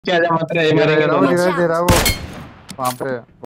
क्या मत रहे दे मारेंगे रहा है वो, दोनों। दे रहा है वो वहां पे।